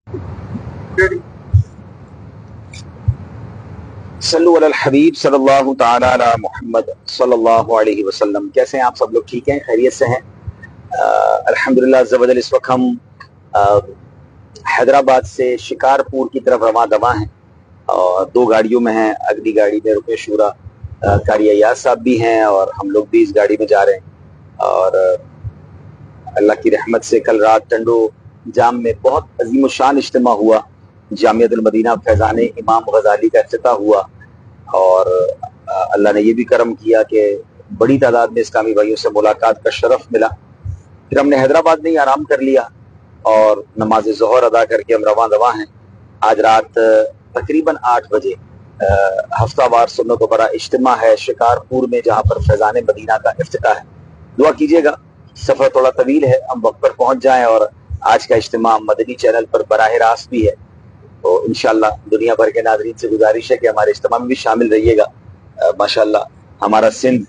सल्लु अलल हबीब सल्लल्लाहु ताला अला मुहम्मद सल्लल्लाहु अलैहि वसल्लम। कैसे हैं आप सब लोग? ठीक हैं, खैरियत से हैं? अल्हम्दुलिल्लाह अज़्ज़ा वजल। इस वक्त हम हैदराबाद से शिकारपुर की तरफ रवां दवा हैं और दो गाड़ियों में हैं। अगली गाड़ी में रुकन शूरा कारी अय्याज साहब भी हैं और हम लोग भी इस गाड़ी में जा रहे हैं। और अल्लाह की रहमत से कल रात टंडो जाम में बहुत अजीम शान इज्तिमा हुआ। जामियतुल मदीना फैज़ान इमाम गज़ाली का इफ्तिताह हुआ और अल्लाह ने ये भी करम किया कि बड़ी तादाद में इस्लामी भाइयों से मुलाकात का शरफ मिला। फिर हमने हैदराबाद में ही आराम कर लिया और नमाज ज़ोहर अदा करके हम रवां दवा हैं। आज रात तकरीबन 8 बजे हफ्तावार सुन्नत व बरा इज्तिमा है शिकारपुर में, जहाँ पर फैज़ान मदीना का इफ्तिताह है। दुआ कीजिएगा, सफ़र थोड़ा तवील है, हम वक्त पर पहुँच जाएँ। और आज का इज्तिमा मदनी चैनल पर बराह रास्त भी है, तो इंशाअल्लाह दुनिया भर के नाज़रीन से गुजारिश है कि हमारे इज्तिमा में भी शामिल रहिएगा। माशाअल्लाह हमारा सिंध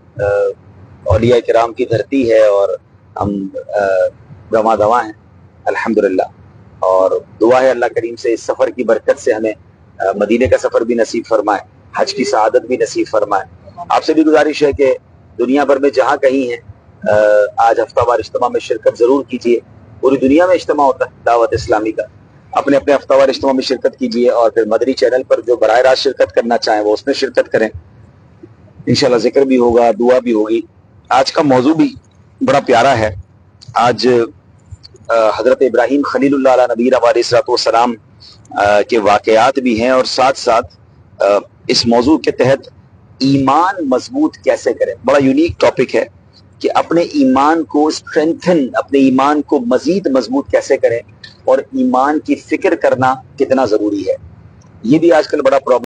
औलिया किराम की धरती है और हम रवां दवा हैं अल्हम्दुलिल्लाह। और दुआ है अल्लाह करीम से इस सफ़र की बरकत से हमें मदीने का सफ़र भी नसीब फरमाए, हज की सआदत भी नसीब फरमाए। आपसे भी गुजारिश है कि दुनिया भर में जहाँ कहीं हैं आज हफ्तावार इज्तिमा में शिरकत ज़रूर कीजिए। पूरी दुनिया में इज्तिमा होता है दावत इस्लामी का, अपने अपने हफ्तावार इज्तिमा में शिरकत कीजिए और फिर मदनी चैनल पर जो बराह रास्त शिरकत करना चाहें वो उसमें शिरकत करें। इंशाल्लाह जिक्र भी होगा, दुआ भी होगी। आज का मौजू भी बड़ा प्यारा है। आज हज़रत इब्राहीम खलीलुल्लाह अला नबीना अलैहिस्सलाम के वाक़यात भी हैं और साथ साथ इस मौजू के तहत ईमान मजबूत कैसे करें, बड़ा यूनिक टॉपिक है कि अपने ईमान को स्ट्रेंथन, अपने ईमान को मजीद मजबूत कैसे करें और ईमान की फिक्र करना कितना ज़रूरी है। ये भी आजकल बड़ा प्रॉब्लम